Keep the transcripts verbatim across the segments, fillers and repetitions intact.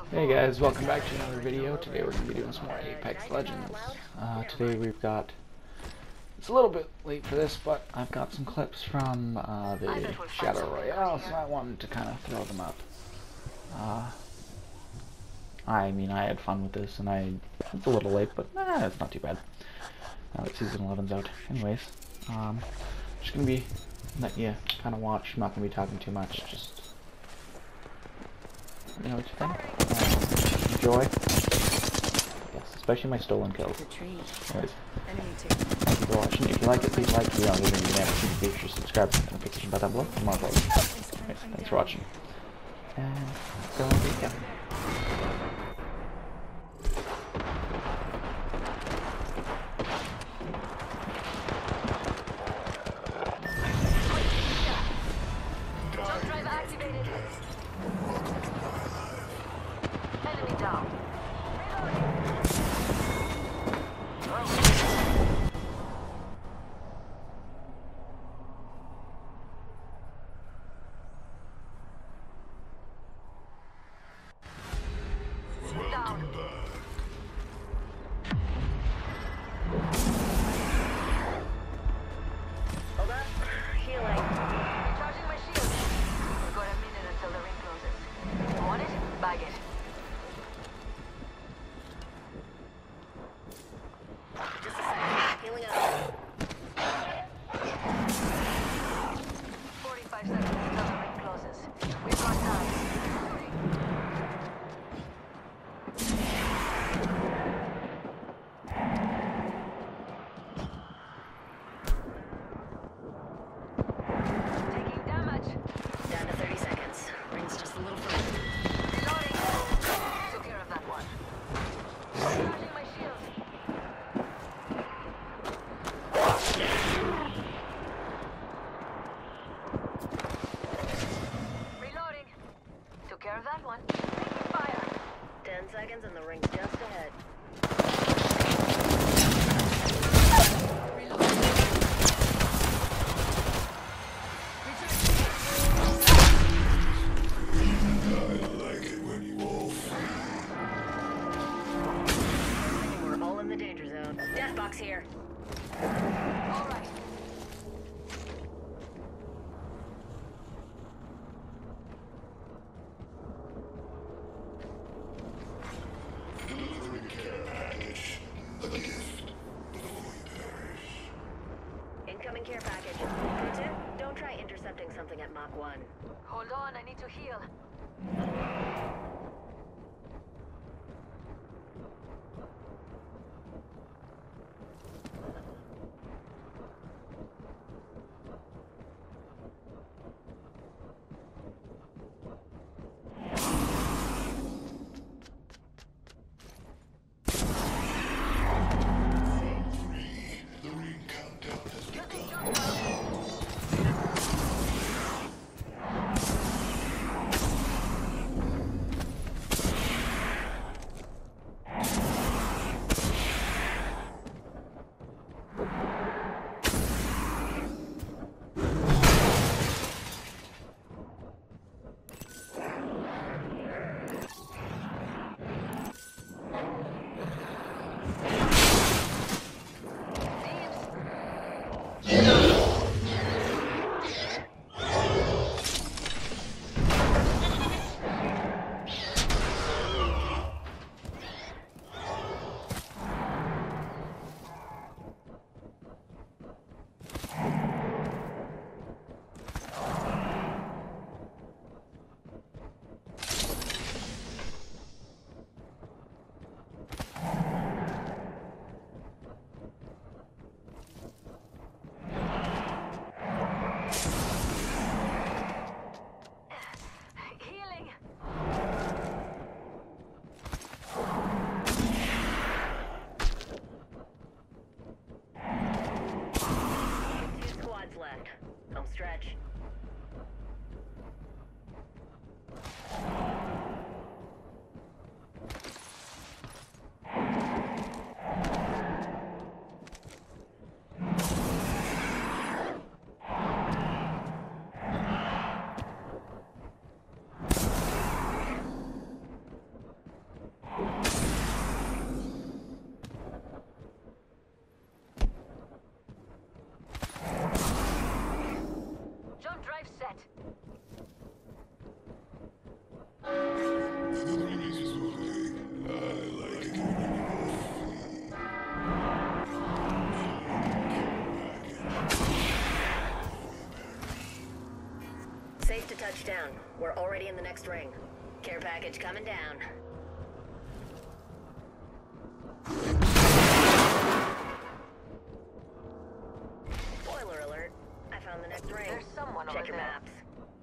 Hey guys, welcome back to another video. Today we're going to be doing some more Apex Legends. Uh, today we've got, it's a little bit late for this, but I've got some clips from uh, the Shadow Royale, so I wanted to kind of throw them up. Uh, I mean, I had fun with this, and I, it's a little late, but eh, it's not too bad. Now that Season eleven's out. Anyways, um, just going to be letting you kind of watch. I'm not going to be talking too much, just let me know what you think. Uh, enjoy. Yes, especially my stolen kills. Anyways, thank you for watching. If you like it, please like the video. You can never see the subscribe and notification button below for more uploads. Anyways, thanks for watching. And go on the weekend. That one. Fire. Ten seconds and the ring's just ahead. I like it when you all We're all in the danger zone. Death box here. All right. Incoming care package. Tip, don't try intercepting something at Mach one. Hold on, I need to heal. Already in the next ring. Care package coming down. Spoiler alert. I found the next ring. There's someone Check over your there. Maps.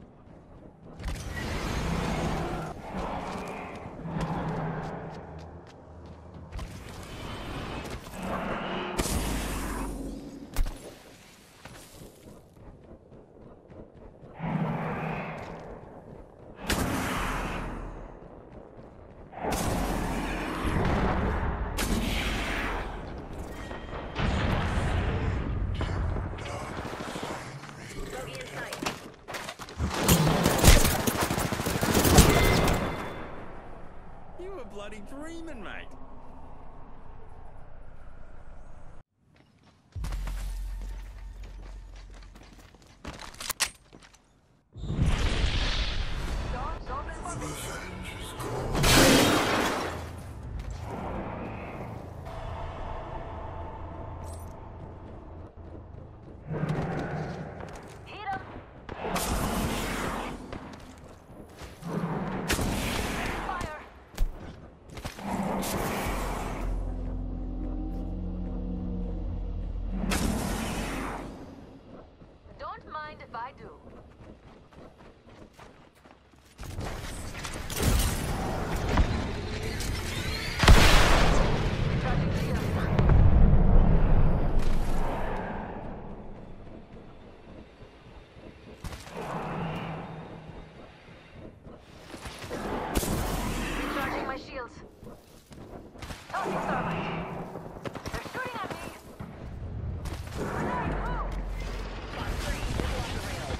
Bloody dreaming, mate. If I do. Recharging my shields. Tossing thermite. They're shooting at me. Grenade, move! Box three, move off the rails.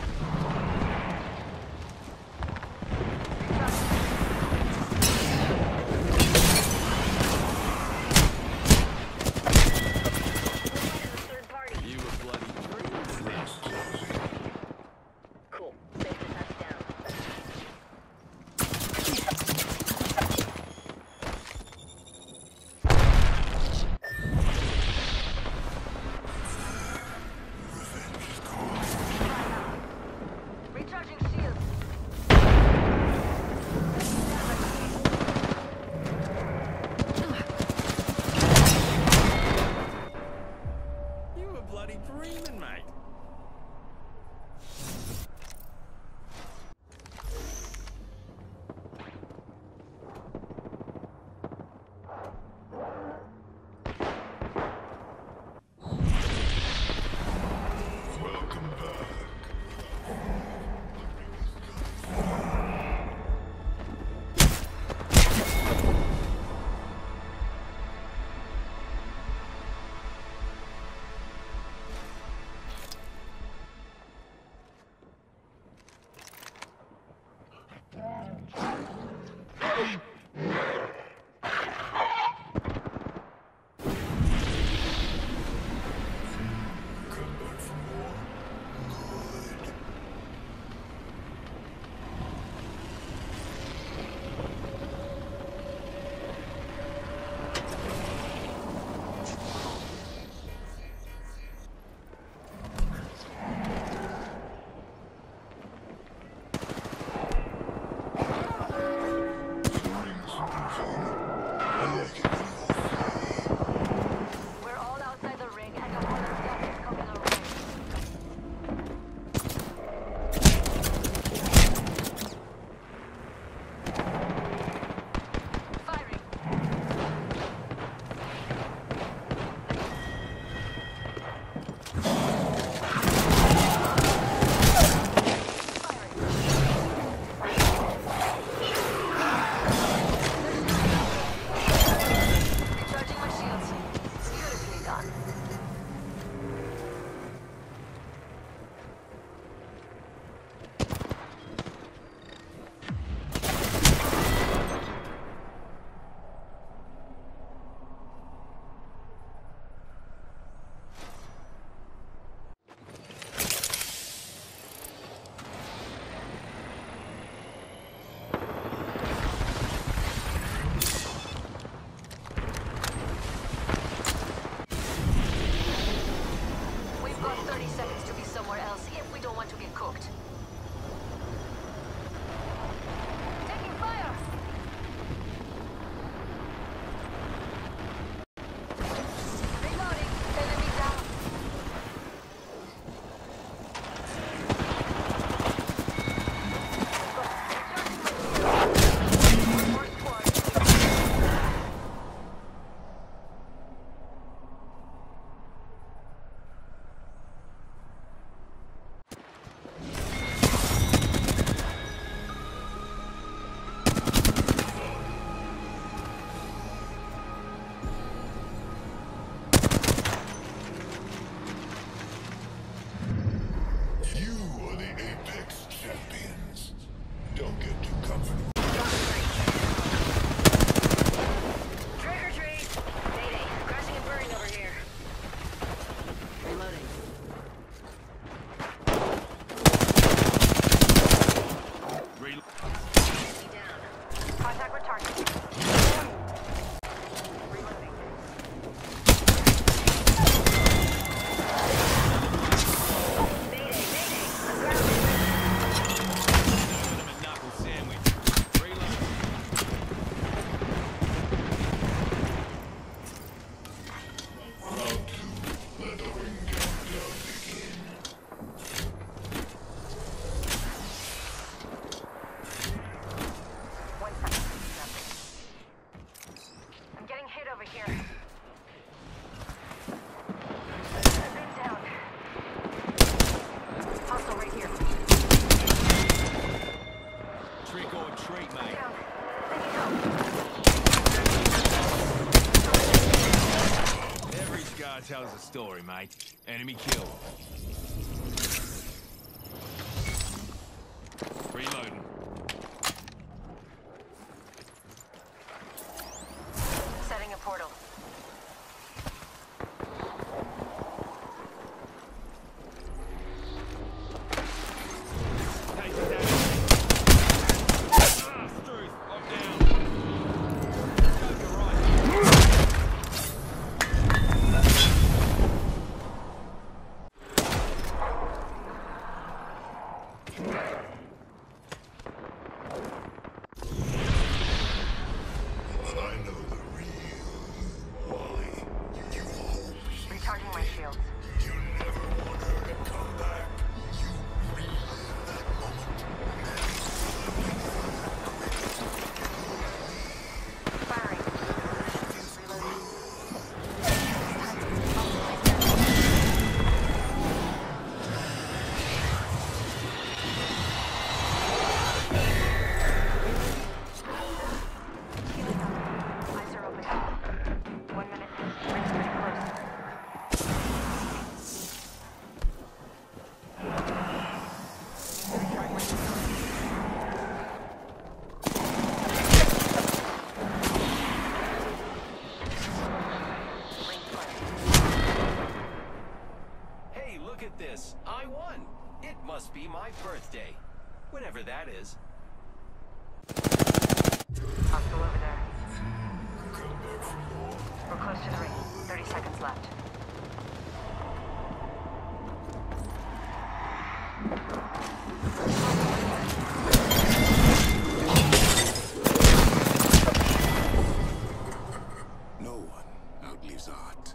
Third party. You a bloody dreamer. Cool. Safe to touch down. Recharging shields. You a bloody dreaming, mate. Welcome back. Come back for more. Good. Rings. tell us a story, mate. Enemy killed. Reloading. Setting a portal. Take it down. Ah, Struth, I'm down. Let's go, you're right. I know the real why you hold me. Recharging my shields. You never want her to come back. You relive that moment. Firing. Reloading. Healing up. Eyes are open. One minute. Ring's pretty close. Need to recharge my shields. Ring close. Hey, look at this. I won. It must be my birthday. Whenever that is. Hostile over there. Come back for more. We're close to the ring. Thirty seconds left. No one outlives art.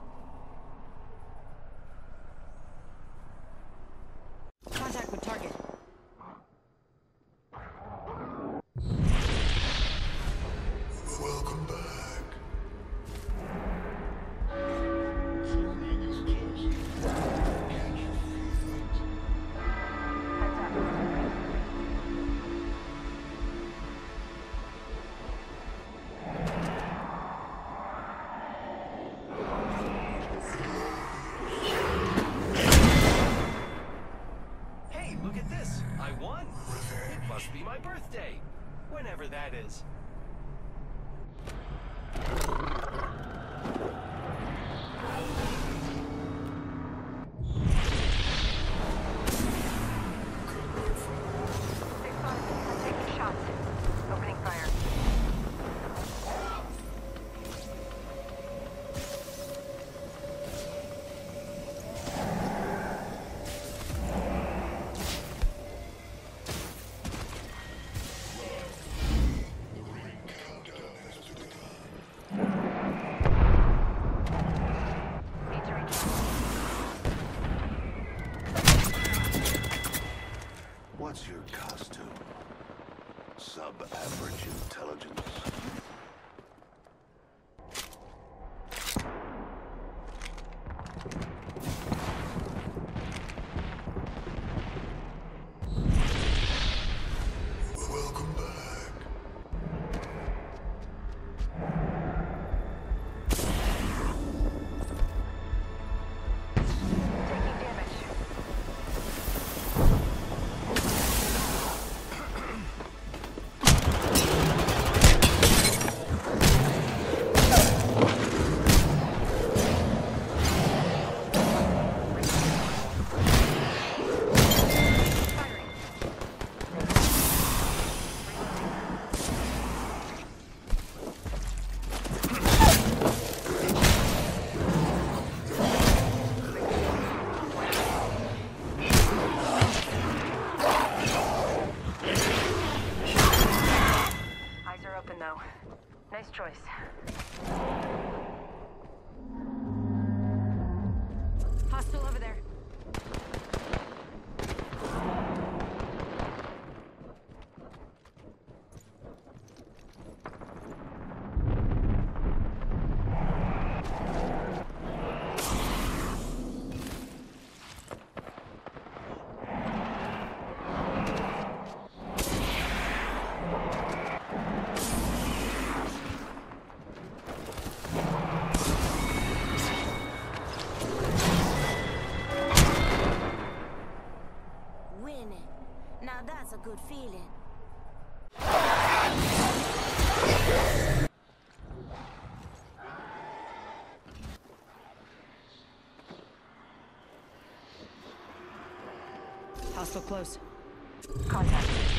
Contact with target. Welcome back. Heads up. Hey, look at this. I won. It must be my birthday. Whenever that is. Big fun. I'm taking shots. Opening fire. Need to recharge. What's your costume? Sub-average intelligence? Welcome back. Taking damage. Firing. Eyes are open though. Nice choice. Hostile over there. Hostile close. Contact.